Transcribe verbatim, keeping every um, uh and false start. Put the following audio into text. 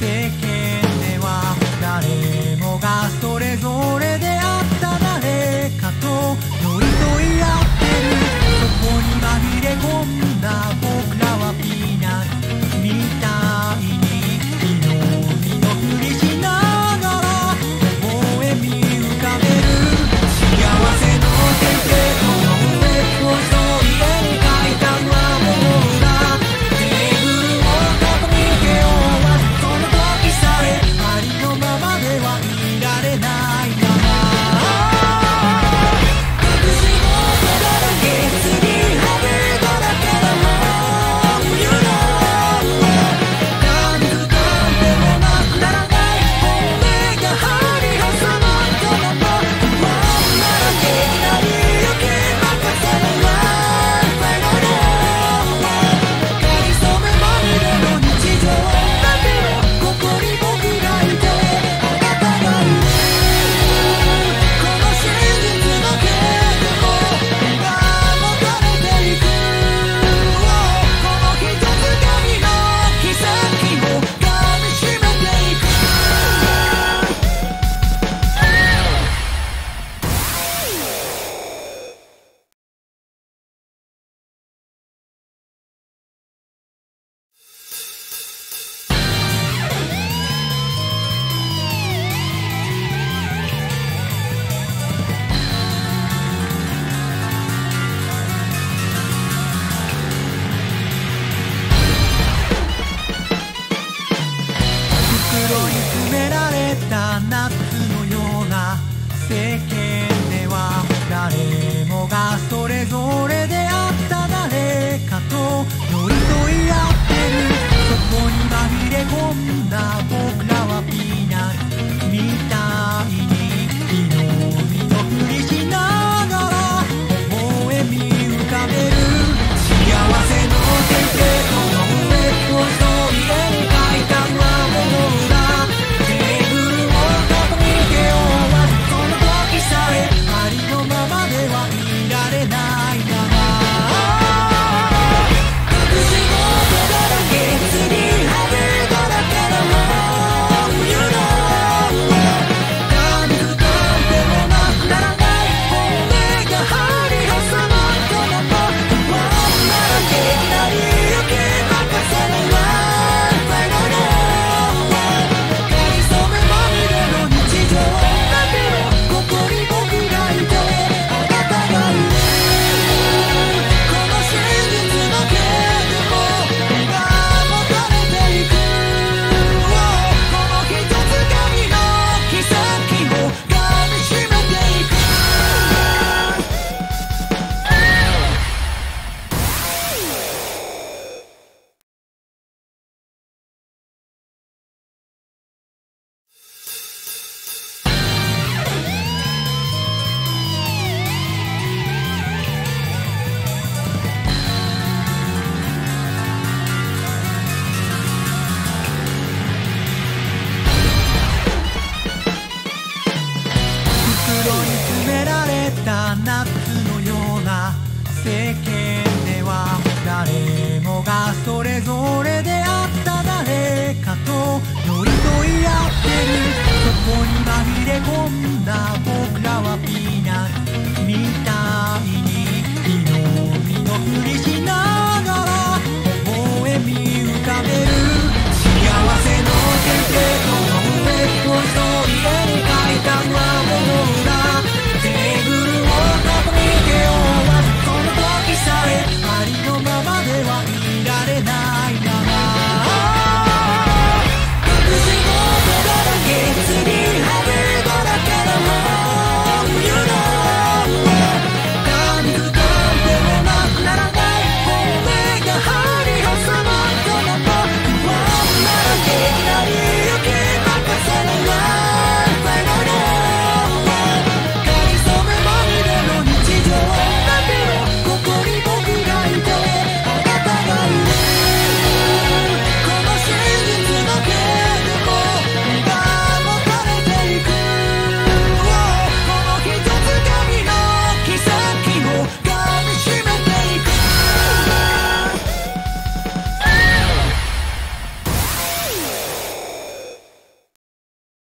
世間では誰もがそれぞれであった誰かと寄り添い合ってる。そこに紛れ込んだ僕らはピーナッツみたいに火の海のふりしながら微笑み浮かべる。幸せのテンプレートの上を一人で描いたのはもうだ。テーブルを囲みけようはその時さえありのままではいられないまま。隠し事だらけ次はめだらけだもん You know 感づかんでもなくならない本音が張り挟まったまま不安だらけになり余計任せるわ。かりそめまみれの日常だけどここに僕がいてあなたがいる。この真実だけでも今もたれていく。この一つ限りの奇跡を噛みしめていく。袋に詰められた夏のような世間では誰もがそれぞれであった誰かと寄り添い合ってる。そこに紛れ込んだ僕らはピーナッツみたいに火の海のふりしながら微笑み浮かべる。幸せのテンプレートの上を一人で描いたのはもうだ。テーブルを囲みけようはその時さえありのままではいられないまま。隠し事だらけ次はめだらけだもん You know 感づかんでもなくならない本音が張り挟まったまま不安だらけになり余計任せるわ。かりそめまみれの日常だけどここに僕がいてあなたがいる。この真実だけでも今もたれていく。この一つ限りの奇跡を噛みしめていく。袋に詰められた夏のような世間では誰もがそれぞれであった誰かと寄り添い合ってる。そこに紛